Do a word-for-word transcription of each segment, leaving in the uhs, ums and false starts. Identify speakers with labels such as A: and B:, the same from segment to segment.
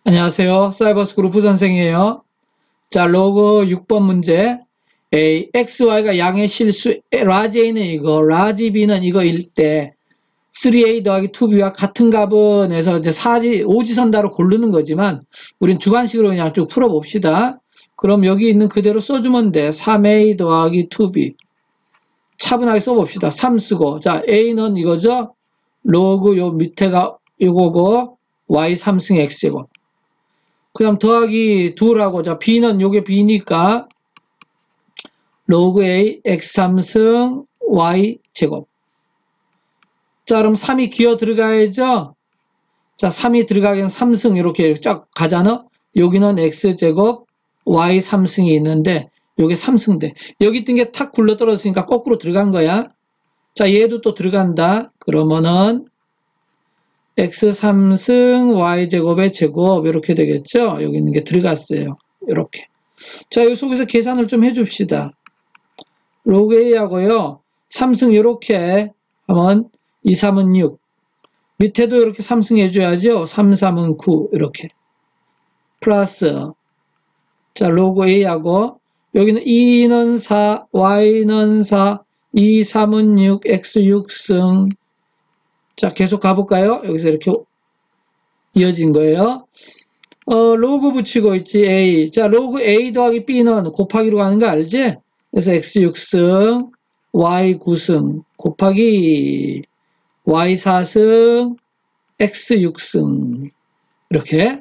A: 안녕하세요. 사이버스 그룹 선생이에요. 자, 로그 육 번 문제. A, X, Y가 양의 실수, 라지 A는 이거, 라지 B는 이거일 때, 쓰리 에이 더하기 투 비와 같은 값은 해서 이제 사지, 오지선다로 고르는 거지만, 우린 주관식으로 그냥 쭉 풀어봅시다. 그럼 여기 있는 그대로 써주면 돼. 삼 에이 더하기 투 비. 차분하게 써봅시다. 삼 쓰고. 자, A는 이거죠? 로그 요 밑에가 이거고, Y 삼 승 X제곱. 그 다음 더하기 이라고, 자, B는 요게 B니까, 로그 A, X 삼 승, Y 제곱. 자, 그럼 삼이 기어 들어가야죠? 자, 삼이 들어가면 삼 승 이렇게 쫙 가잖아? 여기는 X 제곱, Y 삼 승이 있는데, 요게 삼 승 돼. 여기 있던 게 탁 굴러 떨어졌으니까 거꾸로 들어간 거야. 자, 얘도 또 들어간다. 그러면은, X 삼 승, Y 제곱의 제곱, 이렇게 되겠죠? 여기 있는 게 들어갔어요. 이렇게. 자, 이 속에서 계산을 좀 해줍시다. 로그 A하고요, 삼 승 이렇게 하면 이, 삼은 육. 밑에도 이렇게 삼 승 해줘야죠. 삼, 삼은 구. 이렇게. 플러스. 자, 로그 A하고, 여기는 이는 사, Y는 사, 이, 삼은 육, X 육 승. 자, 계속 가볼까요? 여기서 이렇게 이어진 거예요. 어, 로그 붙이고 있지, A. 자, 로그 A 더하기 B는 곱하기로 가는 거 알지? 그래서 X 육 승, Y 구 승, 곱하기 Y 사 승, X 육 승. 이렇게.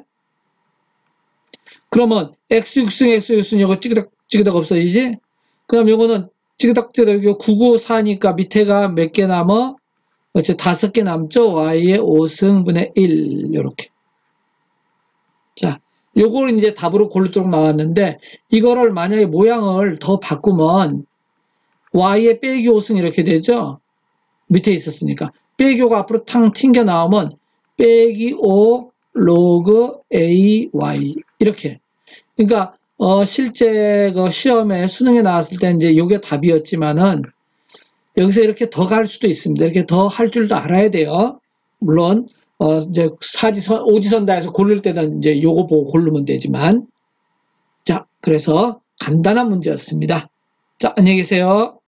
A: 그러면 X 육 승, X 육 승, 이거 찌그덕, 찌그덕 없어지지? 그럼 요거는 찌그덕, 찌그덕, 이거 구, 구, 사니까 밑에가 몇 개 남어? 어째 다섯 개 남죠? Y의 오 승분의 일. 요렇게. 자, 요걸 이제 답으로 고르도록 나왔는데, 이거를 만약에 모양을 더 바꾸면, Y의 빼기 오 승 이렇게 되죠? 밑에 있었으니까. 빼기 오가 앞으로 탕 튕겨 나오면, 빼기 오 로그 A, Y. 이렇게. 그러니까, 어, 실제 그 시험에 수능에 나왔을 때 이제 요게 답이었지만은, 여기서 이렇게 더 갈 수도 있습니다. 이렇게 더 할 줄도 알아야 돼요. 물론, 어, 이제 사지선, 오지선다에서 고를 때는 이제 요거 보고 고르면 되지만. 자, 그래서 간단한 문제였습니다. 자, 안녕히 계세요.